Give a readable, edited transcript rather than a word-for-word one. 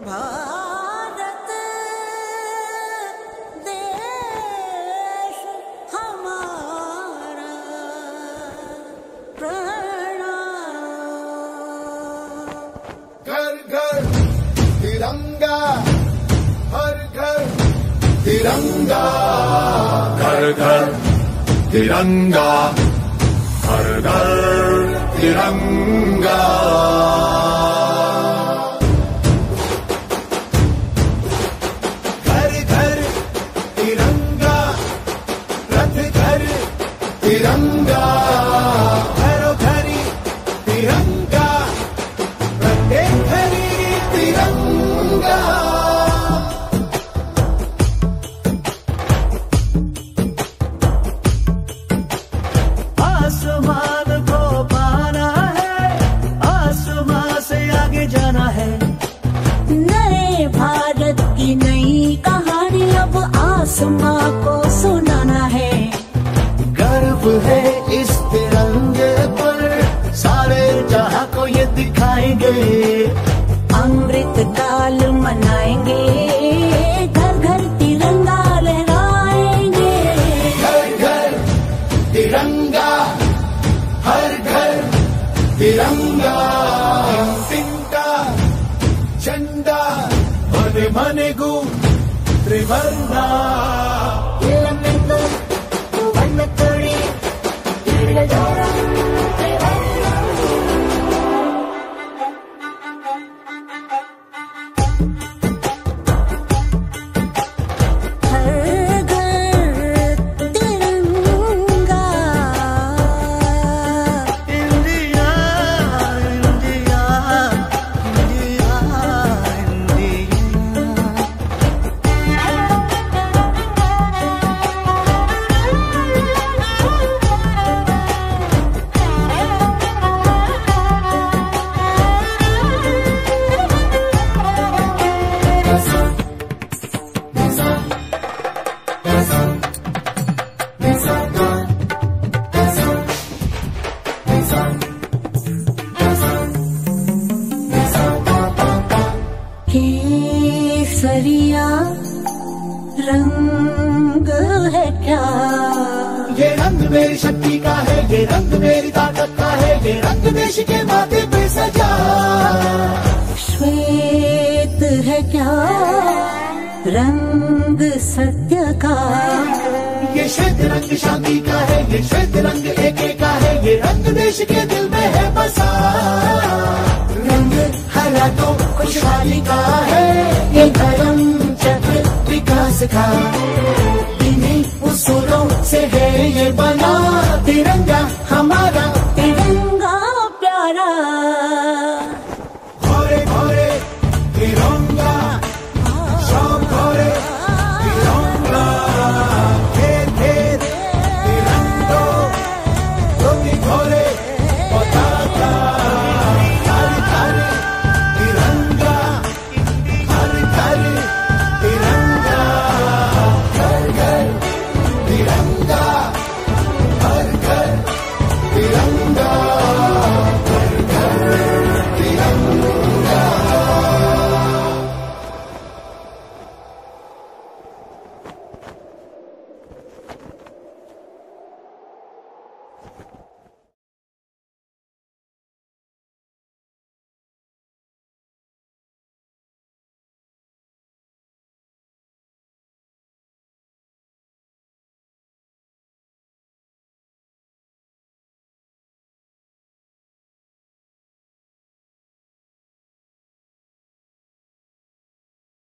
भारत देश हमारा प्रणाम। घर घर तिरंगा, हर घर तिरंगा, घर घर तिरंगा, हर घर तिरंगा। घर घर तिरंगा, रथ घर तिरंगा, घरों घरी तिरंगा, प्रत्येक घरी तिरंगा। आसमान को पाना है, आसमान से आगे जाना है। नए भारत की नई कहानी अब आसमां को सुनाना है। गर्व है इस तिरंगे पर, सारे जहां को ये दिखाएंगे। अमृत काल मनाएंगे, घर घर तिरंगा लहराएंगे। घर घर तिरंगा, हर घर तिरंगा। तिंका झंडा मने मने गु त्रिवर्णा। केसरिया रंग है क्या? ये रंग मेरी शक्ति का है, ये रंग मेरी ताकत का है, ये रंग देश के माथे पे सजा। श्वेत है क्या रंग सत्य का? ये श्वेत रंग शांति का है, ये श्वेत रंग एके का है, ये रंग देश के दिल में है बसा। रंग हरा तो खुशहाली का है, ये धर्म चक्र विकास का। इन्हीं उसूलों से है ये बना तिरंगा हमारा, तिरंगा प्यारा। घोरे घोरे तिरंगा, सब घोरे तिरंगा। घेर घेर तिरंगो, धोती घोरे पताका। घर घर तिरंगा, हर घर तिरंगा। घर घर तिरंगा, हर घर तिरंगा, घर घर तिरंगा।